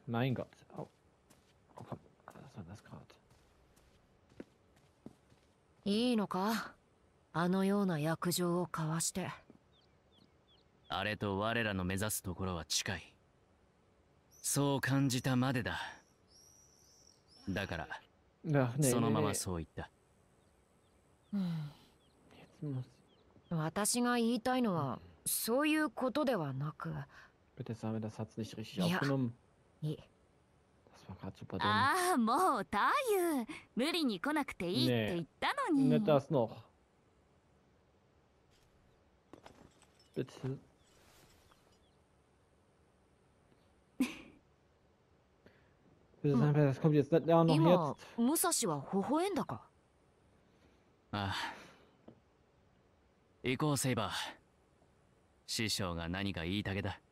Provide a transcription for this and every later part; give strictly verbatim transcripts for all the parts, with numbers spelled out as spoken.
Mein Gott. Oh, oh komm, was war das gerade? いいのか、あのような約定を交わして。 あれと我らの目指すところは近い。そう感じたまでだ。だから、 Ach, nee, その nee, まま nee. そう言った。 うん、 Jetzt muss... 私が言いたいのは、そういうことではなく。 Bitte sagen wir, das hat's nicht richtig aufgenommen. いい。 Das war gerade super dumm. ああ、もう太夫、無理に来なくていいって言ったのに。 Nicht das noch. Bitte. Bitte sagen wir, das kommt jetzt nicht. Ja, noch 今 jetzt. 武蔵は微笑んだか。 ああ。行こうセイバー。師匠が何か言いたげだ。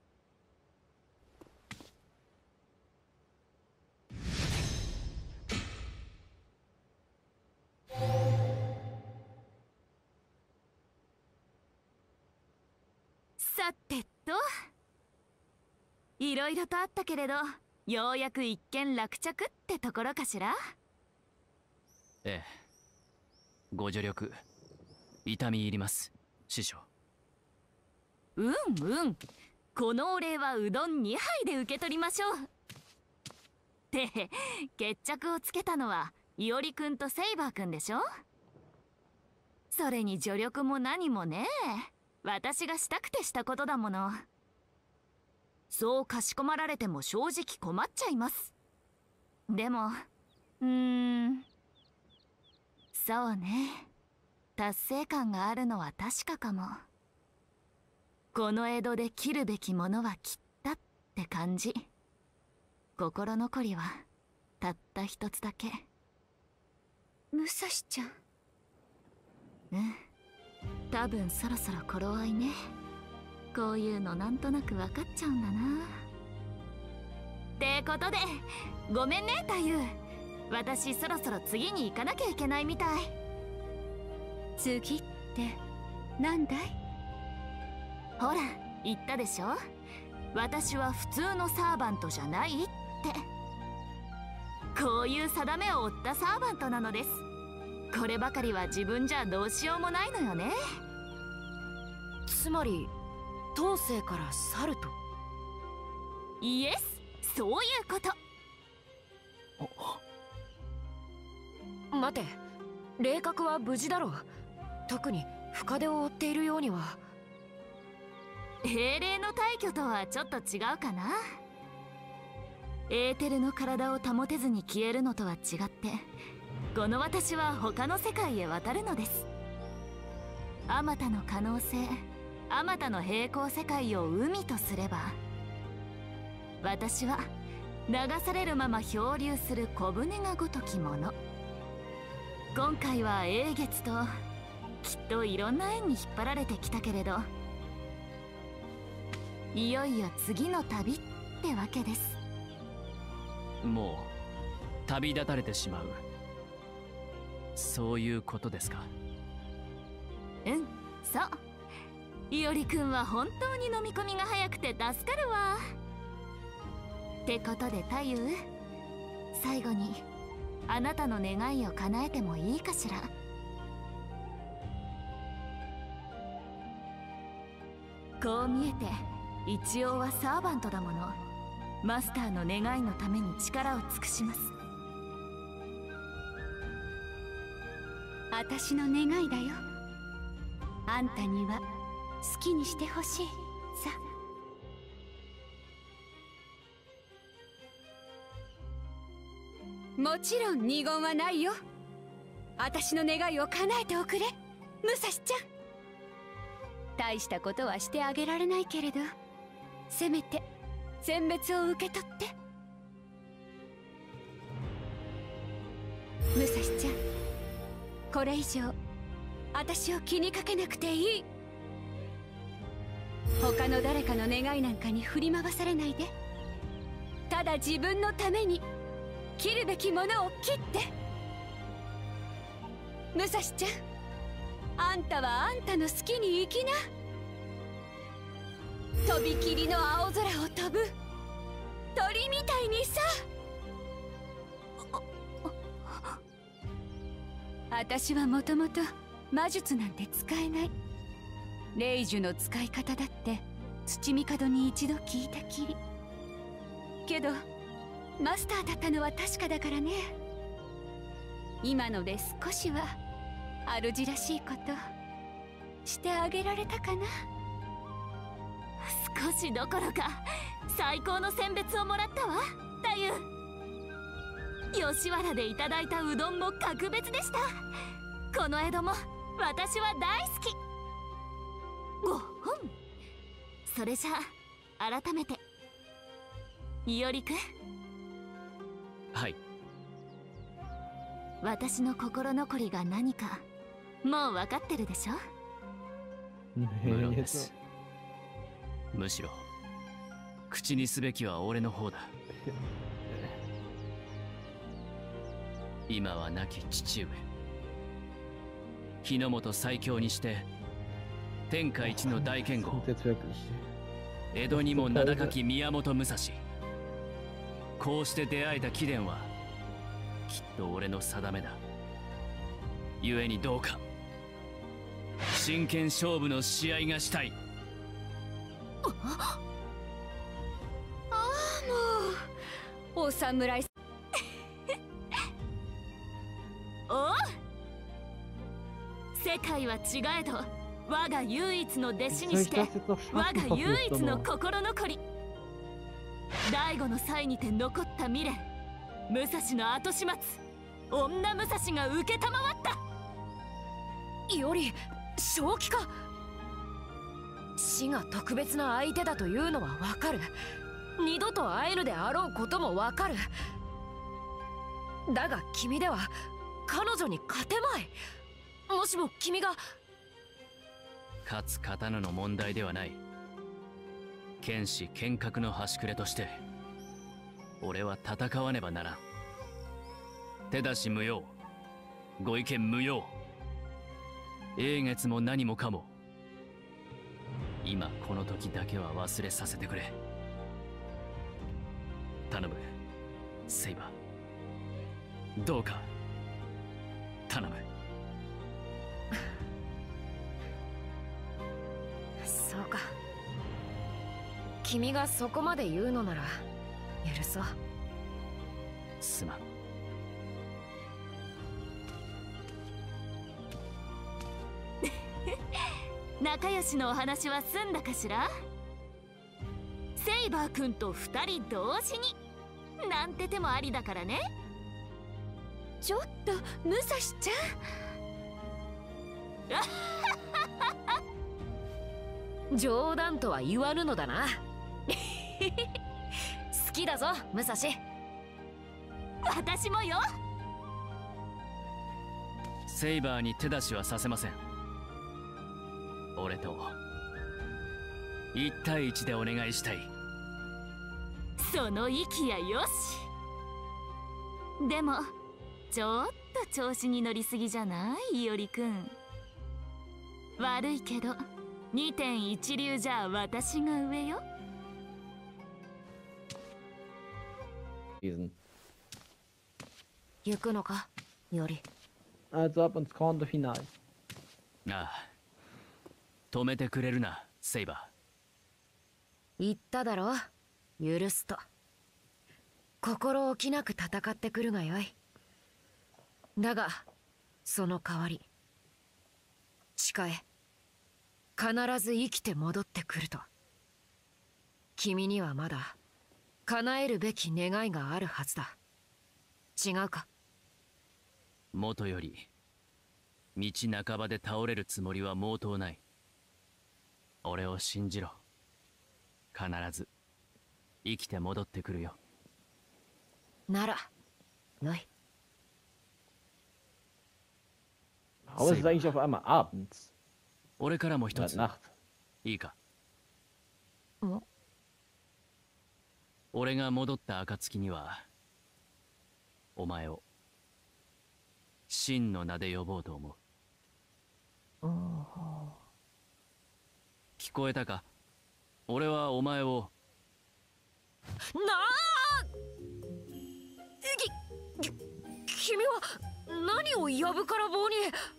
さてと、いろいろとあったけれど、ようやく一件落着ってところかしら。 ええ。ご助力痛み入ります、師匠。 うんうん。このお礼はうどんにはいで受け取りましょう。って決着をつけたのはいおりくんとセイバーくんでしょ。それに助力も何もね、私がしたくてしたことだもの。そうかしこまられても正直困っちゃいます。でもうーん、そうね、達成感があるのは確かかも。この江戸で切るべきものは切ったって感じ。心残りはたった一つだけ。武蔵ちゃん。うん、多分そろそろ頃合いね。こういうのなんとなく分かっちゃうんだな。ってことでごめんね太夫、私そろそろ次に行かなきゃいけないみたい。 次ってなんだい？ ほら言ったでしょ、私は普通のサーバントじゃないって。こういう定めを負ったサーバントなのです。こればかりは自分じゃどうしようもないのよね。 つまり当世から去ると。 イエス、そういうこと。 待て、霊閣は無事だろう。特に深手を負っているようには。 英霊の退去とはちょっと違うかな。エーテルの体を保てずに消えるのとは違って、この私は他の世界へ渡るのです。あまたの可能性、あまたの平行世界を海とすれば、私は流されるまま漂流する小舟がごときもの。今回は英月ときっといろんな縁に引っ張られてきたけれど、いよいよ次の旅ってわけです。 もう旅立たれてしまう、そういうことですか？ うん、そう。いおりくんは本当に飲み込みが早くて助かるわ。ってことで太夫、最後にあなたの願いを叶えてもいいかしら。こう見えて一応はサーバントだもの。マスターの願いのために力を尽くします。 私の願いだよ。あんたには好きにしてほしいさ。もちろん二言はないよ。私の願いを叶えておくれ、武蔵ちゃん。大したことはしてあげられないけれど、せめて選別を受け取って。武蔵ちゃん、これ以上私を気にかけなくていい。他の誰かの願いなんかに振り回されないで、ただ自分のために切るべきものを切って。武蔵ちゃん、あんたはあんたの好きに生きな。とびきりの青空を飛ぶ鳥みたいにさ。私はもともと魔術なんて使えない。霊樹の使い方だって土帝に一度聞いたきり。けどマスターだったのは確かだからね。今ので少しは主らしいことしてあげられたかな。 少しどころか最高の選別をもらったわ太夫。吉原でいただいたうどんも格別でした。この江戸も私は大好き。ごほん。それじゃあ改めていおりくん。 はい。 私の心残りが何かもう分かってるでしょ。 無論です。むしろ口にすべきは俺の方だ。今は亡き父上、日の本最強にして天下一の大剣豪、江戸にも名高き宮本武蔵。こうして出会えた貴殿はきっと俺の定めだ。故にどうか真剣勝負の試合がしたい。 ああ、もうお侍。 おう、世界は違えど我が唯一の弟子にして我が唯一の心残り。第五の際にて残った未練、武蔵の後始末、女武蔵が受けたまわった。 より正気か。死が特別な相手だというのはわかる。二度と会えぬであろうこともわかる。だが君では彼女に勝てまい。もしも君が勝つ勝たぬの問題ではない。剣士剣客の端くれとして俺は戦わねばならん。手出し無用、ご意見無用。英月も何もかも今この時だけは忘れさせてくれ。頼むセイバー、どうか頼む。 そうか、君がそこまで言うのなら許そう。 すまん。 仲良しのお話は済んだかしら。セイバー君と二人同時になんて手もありだからね。 ちょっと武蔵ちゃん冗談とは言わぬのだな好きだぞ武蔵。 私もよ。 セイバーに手出しはさせません。俺と一対一でお願いしたい。 その息やよし。でもちょっと調子に乗りすぎじゃないいおりくん。悪いけどにてん一流じゃ私が上よ。 行くのかより。 Also ab ins Grande Finale. ああ、止めてくれるなセイバ言っただろ、許すと。心置きなく戦ってくるがよい。だがその代わり誓え、必ず生きて戻ってくると。君にはまだ叶えるべき願いがあるはずだ。違うか。 ー。元より道半ばで倒れるつもりは毛頭ない。俺を信じろ。必ず生きて戻ってくるよ。 ならよい。 Warum ist es eigentlich auf einmal abends? 俺からも一 Oder つ Nacht? いいか。 ん？ 俺が戻った暁にはお前を真の名で呼ぼうと思う。聞こえたか？俺はお前をあきき君は何をやぶから棒に。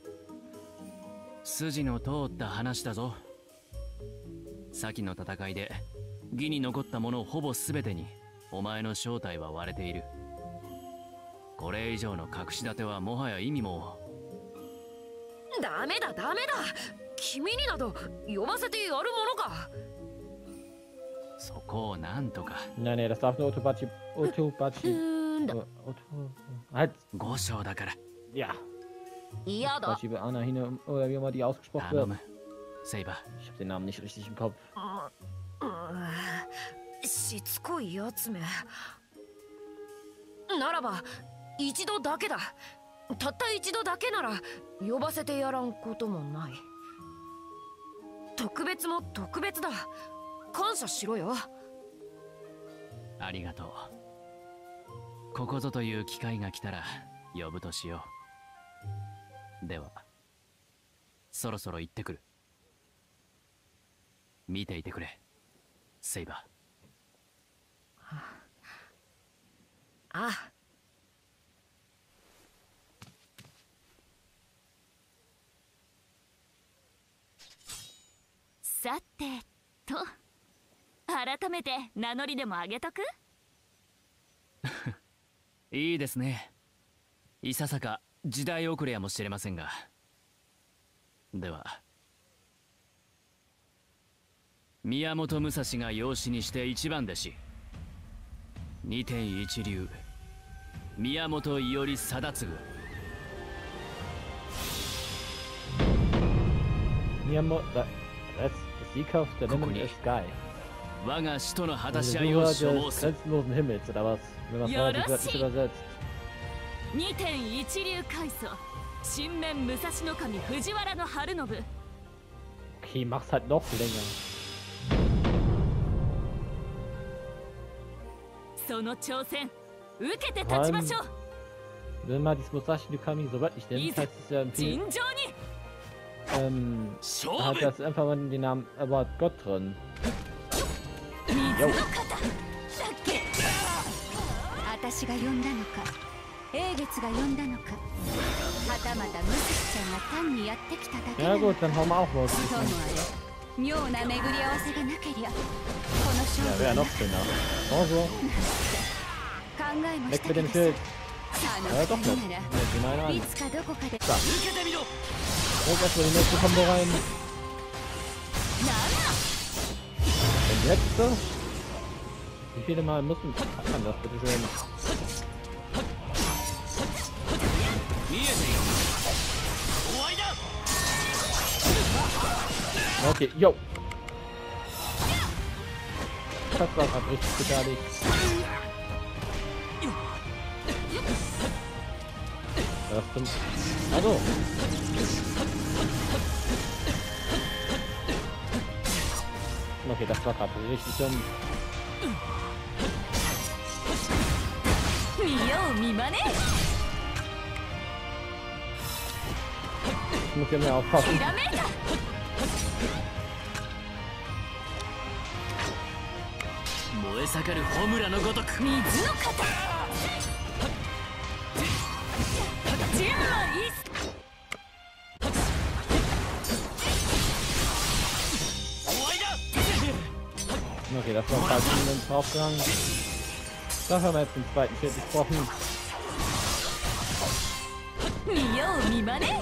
筋の通った話だぞ。先の戦いで義に残ったものほぼ全てにお前の正体は割れている。これ以上の隠し立てはもはや意味も。 ダメだダメだ、君になど呼ばせてやるものか。 そこをなんとか。 Nein, nee, das darf nur Otobachi. Otobachi. うんだ Äh, Oto. Halt. 五章だから。 Ja. 嫌だ。 Otobachi Anahine oder wie immer die ausgesprochen 頼 wird. む、セイバー。 Ich hab den Namen nicht richtig im Kopf. しつこいやつめ。ならば一度だけだ。たった一度だけなら呼ばせてやらんこともない。特別も特別だ。感謝しろよ。 ありがとう。ここぞという機会が来たら呼ぶとしよう。ではそろそろ行ってくる。見ていてくれ、セイバー。 ああ。 さてと、改めて名乗りでもあげとく。 いいですね。いささか時代遅れやもしれませんが。では宮本武蔵が養子にして一番弟子、二天一流宮本伊織貞次。 Miyamoto. Das Sieghaus der Limitless Sky. 我が使徒の果た Der し合いを Besucher 所望 des する。 grenzenlosen Himmels, oder was? Wenn man es relativ wörtlich übersetzt. 二天一流開祖新面武蔵守藤原の春信。 Okay, mach's halt noch länger. その挑戦受けて立ちましょう。 Wenn man dieses Musashi no Kami so wörtlich nimmt, heißt es ja im 尋 Film, 常に ähm, 勝 hat 負。 das einfach mal den Namen Award Gott drin. 水の Jo. 型。 私が呼んだのか、英月が呼んだのか、はたまたムスちゃんが単にやってきただけな Ja の gut, か。 dann hauen wir auch mal. ともあれ、妙な巡り合わせがなけりゃこの Ja, 勝負 wäre は noch schöner. Bonjour. 考えもし Weg た mit け dem どさ、 Schild. あ Ja, の doch 二 nicht. 人な Ja, ら die meine い an. つかどこかで受けてみろ。 Holt erstmal die nächste Combo rein. なんだ Und jetzt? Wie viele Mal muss man das bitte schön? 見えている。終わりだ。 Okay, yo. Das war gerade richtig gefährlich. Das stimmt. Also. Okay, das war gerade richtig dumm. 見よう見まね。 Ich muss ja mehr aufpassen. ひらめいた。 燃え盛るホムラのごとく。 水の型。人馬イス。 終わりだ。 Okay, das war falsch draufgegangen. Da haben wir jetzt den zweiten Schild gesprochen. 見よう見まね。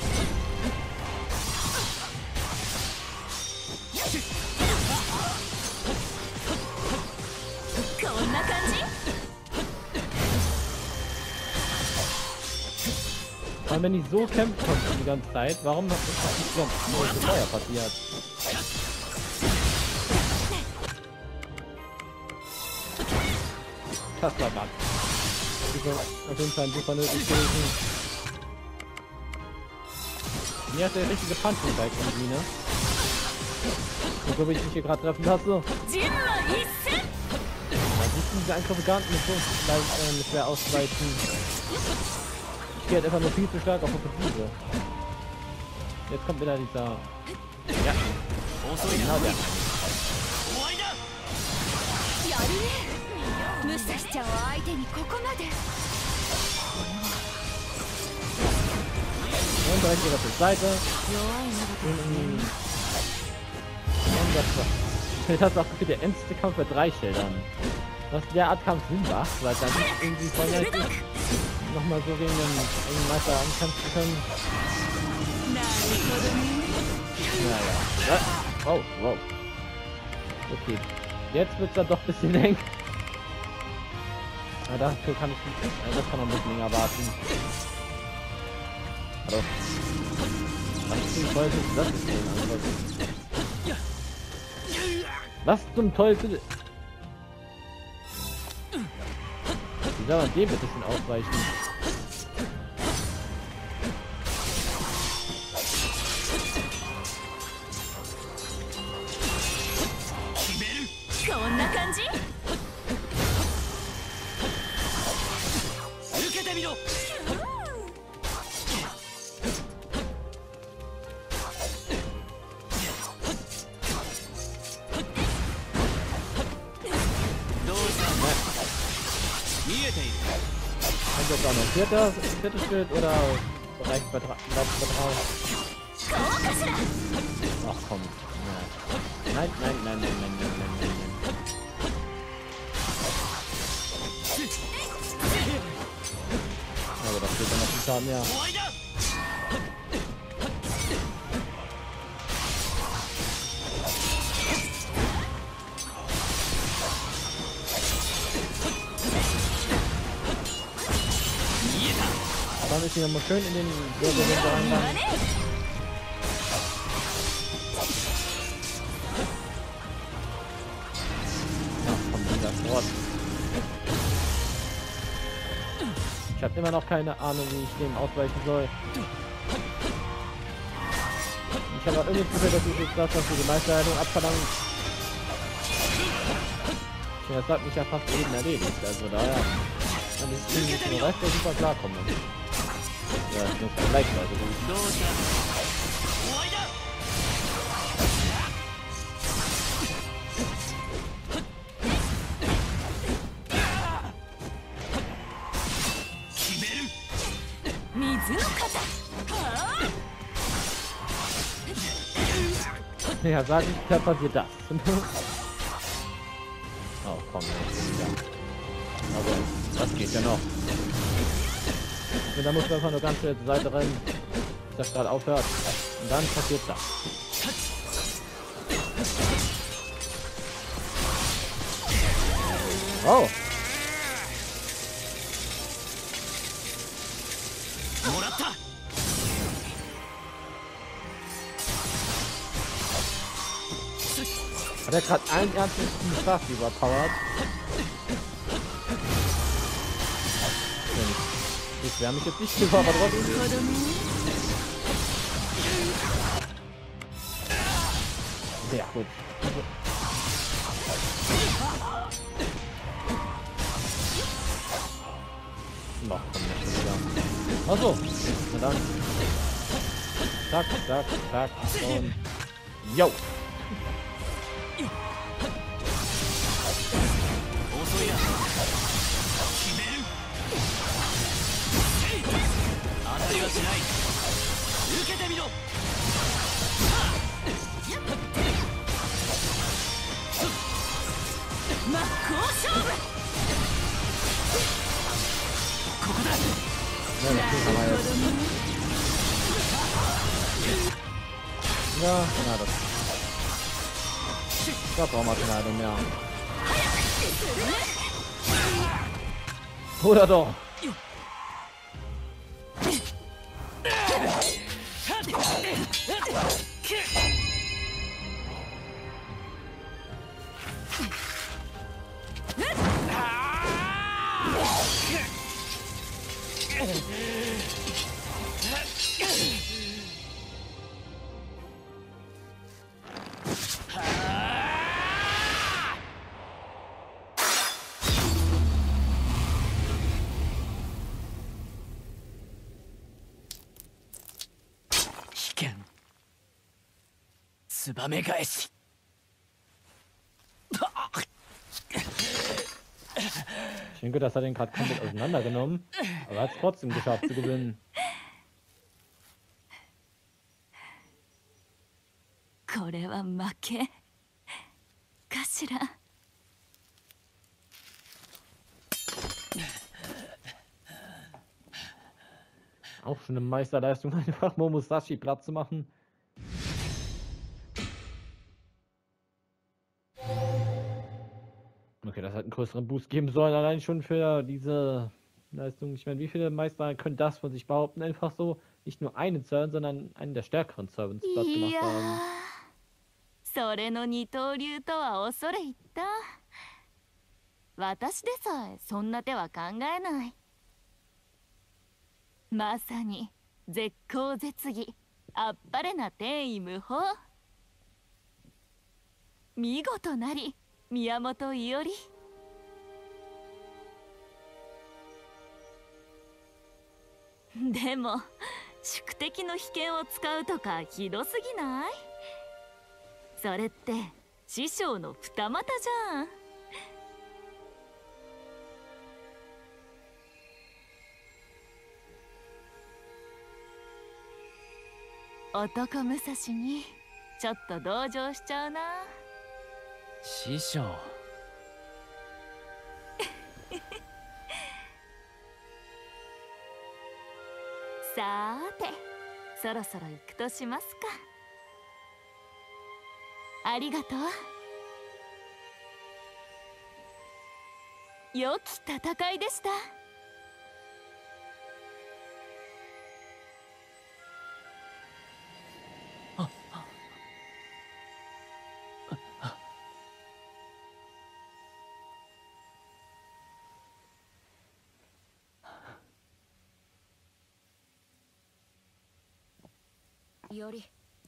こんな感じ。 Weil wenn die so kämpfen konnten die ganze Zeit, warum hat das nicht die ganze Zeit Feuer passiert? Das war Bug. Das ist auf jeden Fall super nötig gewesen. Mir hat der richtige Punch gezeigt irgendwie, ne? Und so wie ich mich hier gerade treffen lasse, da 人馬一戦。 sitzen diese Angriffe gar nicht so leicht, äh, schwer auszuweichen. Ich gehe halt einfach nur viel zu stark auf Offensive. Jetzt kommt wieder dieser... Ja, 遅いな。 genau der. 終わりだ。 やるね。 サシちゃんを相手にここまで。 Und direkt wieder zur Seite. Und das, das ist auch für den endste Kampf mit drei Schildern. Was der Art Kampf Sinn macht, weil dann nicht irgendwie voll nochmal so gegen den, gegen den Meister ankämpfen können. Naja. Ja. Oh, wow. Okay. Jetzt wird es dann doch ein bisschen eng. Ja, dafür kann ich nicht. Ja, das kann noch ein bisschen länger warten. Hallo. Was zum Teufel ist das denn? Was zum Teufel? Wie soll man dem bitte schon ausweichen? Jetzt auch noch vierter, viertes Schild oder reicht bei drei? Ach komm. Ja. Nein, nein, nein, nein, nein, nein, nein, nein, nein. Aber das wird dann noch ein Schaden mehr. Dann ist sie nochmal schön in den Wirbelwind rein. Ja, komm, dieser Wort. Ich habe immer noch keine Ahnung, wie ich dem ausweichen soll. Ich habe auch irgendwie das Gefühl, dass ich jetzt das, was wir die Meisterleitung abverlangen. Ja, das hat mich ja fast eben erledigt. Also daher kann ich ziemlich mit dem Rest super klarkommen. Ja, das ist leicht, also gut. Ja, sag ich, da passiert das. Oh, komm, jetzt wieder. Aber das geht ja noch. Und da muss man einfach nur ganz schnell zur Seite rennen, bis der Strahl aufhört. Und dann passiert das. Oh! Hat er gerade einen ernstlichen Strafe überpowert? Ich werde mich jetzt nicht über, aber trotzdem. Ja, gut. Noch kommt nicht wieder. Achso, na dann. Zack, zack, zack und. Yo! Ja, na das. Da brauchen wir keine Ahnung mehr. Oder doch? ツバメ返し。 Ich denke, dass er den gerade komplett auseinandergenommen, aber er hat es trotzdem geschafft zu gewinnen. これは負けかしら。 Auch schon eine Meisterleistung, einfach Momosashi platt zu machen. Okay, das hat einen größeren Boost geben sollen, allein schon für diese Leistung. Ich meine, wie viele Meister können das von sich behaupten? Einfach so, nicht nur einen Servant, sondern einen der stärkeren Servants platt gemacht haben. それの二刀流とは恐れ入った。私でさえそんな手は考えない。まさに絶好絶技、あっぱれな天意無法。見事なり宮本伊織。でも宿敵の秘剣を使うとかひどすぎない？それって師匠の二股じゃん。男武蔵にちょっと同情しちゃうな。 師匠。 さーて、そろそろ行くとしますか。ありがとう。良き戦いでした。 より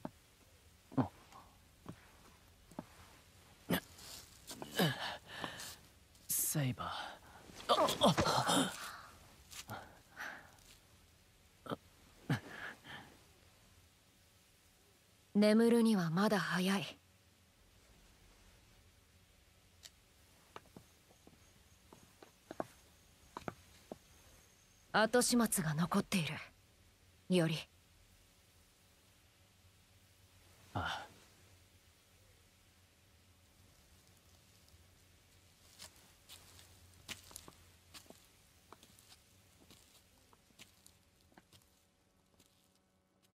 セイバー。 眠るにはまだ早い。後始末が残っている。より。 ああ。